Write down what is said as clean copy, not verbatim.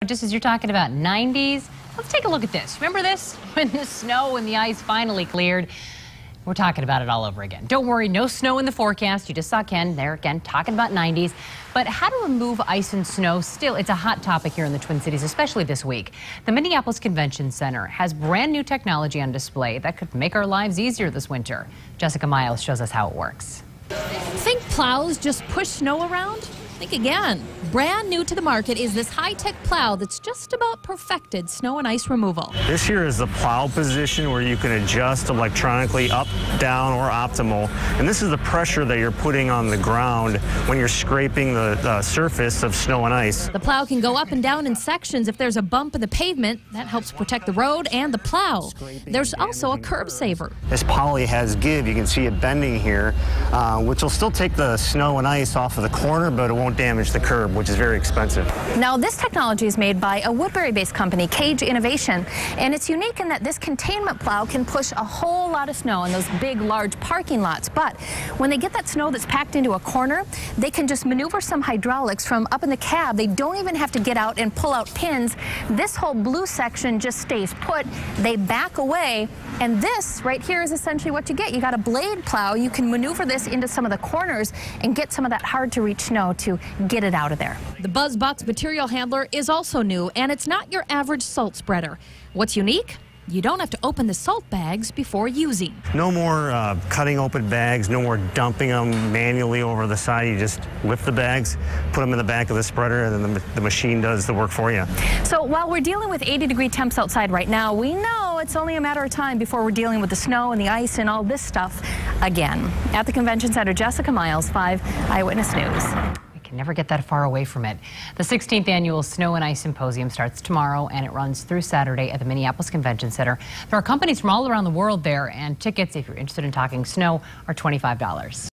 Just as you're talking about 90s, let's take a look at this. Remember this? When the snow and the ice finally cleared. We're talking about it all over again. Don't worry, no snow in the forecast. You just saw Ken there again talking about 90s. But how to remove ice and snow, still, it's a hot topic here in the Twin Cities, especially this week. The Minneapolis Convention Center has brand new technology on display that could make our lives easier this winter. Jessica Miles shows us how it works. Think plows just push snow around? Think again. Brand new to the market is this high-tech plow that's just about perfected snow and ice removal. This here is the plow position where you can adjust electronically up, down, or optimal. And this is the pressure that you're putting on the ground when you're scraping the surface of snow and ice. The plow can go up and down in sections if there's a bump in the pavement. That helps protect the road and the plow. There's also a curb saver. This poly has give. You can see it bending here, which will still take the snow and ice off of the corner, but it won't damage the curb, which is very expensive. Now, this technology is made by a Woodbury-based company, Cage Innovation, and it's unique in that this containment plow can push a whole lot of snow in those big, large parking lots. But when they get that snow that's packed into a corner, they can just maneuver some hydraulics from up in the cab. They don't even have to get out and pull out pins. This whole blue section just stays put. They back away, and this right here is essentially what you get. You got a blade plow. You can maneuver this into some of the corners and get some of that hard-to-reach snow to get it out of there. The BuzzBox material handler is also new, and it's not your average salt spreader. What's unique? You don't have to open the salt bags before using. No more cutting open bags, no more dumping them manually over the side. You just lift the bags, put them in the back of the spreader, and then the machine does the work for you. So while we're dealing with 80-degree temps outside right now, we know it's only a matter of time before we're dealing with the snow and the ice and all this stuff again. At the Convention Center, Jessica Miles, 5 Eyewitness News. Never get that far away from it. The 16th annual Snow and Ice Symposium starts tomorrow and it runs through Saturday at the Minneapolis Convention Center. There are companies from all around the world there, and tickets, if you're interested in talking snow, are $25.